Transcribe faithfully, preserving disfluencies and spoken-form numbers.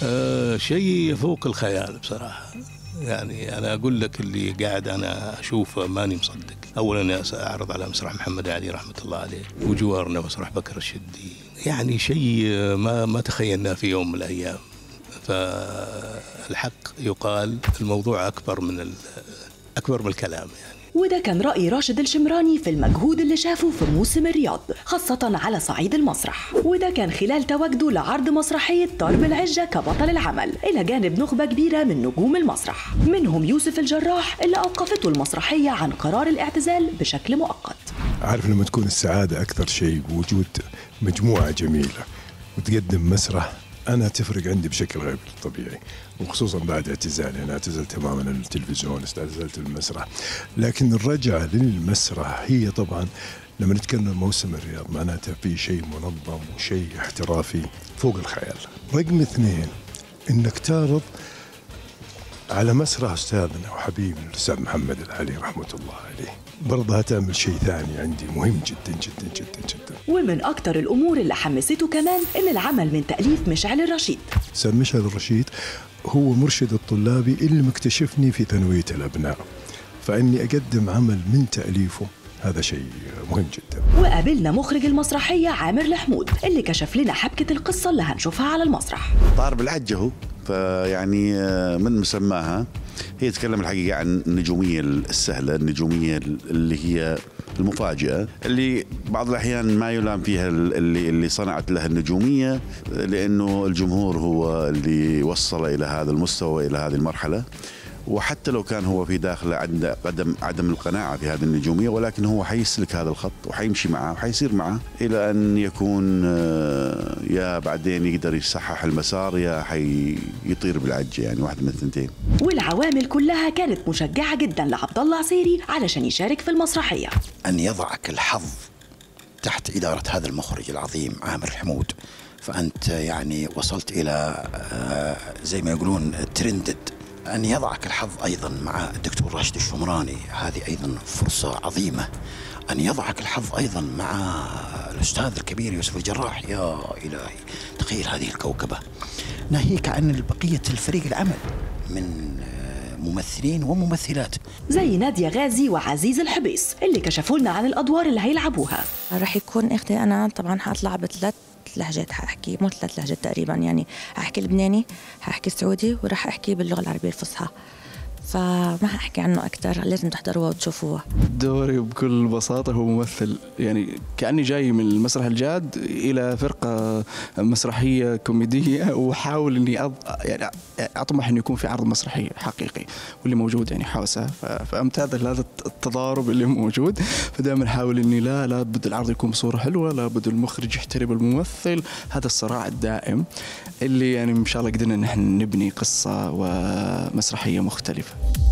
أه شيء يفوق الخيال بصراحة. يعني أنا أقول لك اللي قاعد أنا أشوفه ماني مصدق. أولا أعرض على مسرح محمد علي رحمة الله عليه، وجوارنا مسرح بكر الشدي، يعني شيء ما ما تخيلناه في يوم من الأيام. فالحق يقال الموضوع أكبر من أكبر من الكلام يعني. وده كان رأي راشد الشمراني في المجهود اللي شافه في موسم الرياض خاصة على صعيد المسرح، وده كان خلال تواجده لعرض مسرحية طرب العجة كبطل العمل إلى جانب نخبة كبيرة من نجوم المسرح، منهم يوسف الجراح اللي أوقفته المسرحية عن قرار الاعتزال بشكل مؤقت. عارف لما تكون السعادة أكثر شيء بوجود مجموعة جميلة وتقدم مسرح، أنا تفرق عندي بشكل غير طبيعي، وخصوصا بعد اعتزالي. أنا اعتزلت تماما التلفزيون، اعتزلت المسرح، لكن الرجعة للمسرح هي طبعا لما نتكلم موسم الرياض معناته في شيء منظم وشيء احترافي فوق الخيال. رقم اثنين، انك تعرض على مسرح أستاذنا وحبيبنا الأستاذ محمد العلي رحمة الله عليه، برضه هتعمل شيء ثاني عندي مهم جدا جدا جدا جدا. ومن أكتر الأمور اللي حمسته كمان إن العمل من تأليف مشعل الرشيد. أستاذ مشعل الرشيد هو مرشد الطلابي اللي مكتشفني في ثانوية الأبناء، فإني أقدم عمل من تأليفه هذا شيء مهم جدا. وقابلنا مخرج المسرحية عامر الحمود اللي كشف لنا حبكة القصة اللي هنشوفها على المسرح. طارب العجة هو، فيعني من مسماها هي تتكلم الحقيقة عن النجومية السهلة، النجومية اللي هي المفاجئة، اللي بعض الأحيان ما يلام فيها اللي اللي صنعت لها النجومية، لأنه الجمهور هو اللي وصل إلى هذا المستوى، إلى هذه المرحلة. وحتى لو كان هو في داخله عند عدم عدم القناعة في هذه النجومية، ولكن هو حيسلك هذا الخط وحيمشي معه وحيصير معه إلى أن يكون يا بعدين يقدر يصحح المسار يا حيطير بالعجة، يعني واحدة من الثنتين. والعوامل كلها كانت مشجعة جدا لعبد الله عسيري علشان يشارك في المسرحية. أن يضعك الحظ تحت إدارة هذا المخرج العظيم عامر الحمود، فأنت يعني وصلت إلى زي ما يقولون ترندد. أن يضعك الحظ أيضا مع الدكتور راشد الشمراني، هذه أيضا فرصة عظيمة. أن يضعك الحظ أيضا مع الأستاذ الكبير يوسف الجراح، يا إلهي تخيل هذه الكوكبة، ناهيك عن بقية الفريق العمل من ممثلين وممثلات زي نادية غازي وعزيز الحبيس اللي كشفوا لنا عن الأدوار اللي هيلعبوها. راح يكون إختي أنا طبعا حأطلع بثلاث لهجات، حأحكي مو ثلاث لهجات تقريبا، يعني حأحكي لبناني، حأحكي سعودي، وراح أحكي باللغة العربية الفصحى، فما حأحكي عنه أكثر، لازم تحضروه وتشوفوه. دوري بكل بساطة هو ممثل، يعني كأني جاي من المسرح الجاد إلى فرقة مسرحية كوميدية، وحاول إني أض... يعني أطمح إنه يكون في عرض مسرحي حقيقي، واللي موجود يعني حوسه، ف... فأمتاز هذا التضارب اللي موجود. فدائما حاول إني لا لابد العرض يكون بصورة حلوة، لابد المخرج يحترم الممثل، هذا الصراع الدائم اللي يعني إن شاء الله قدرنا نحن نبني قصة ومسرحية مختلفة.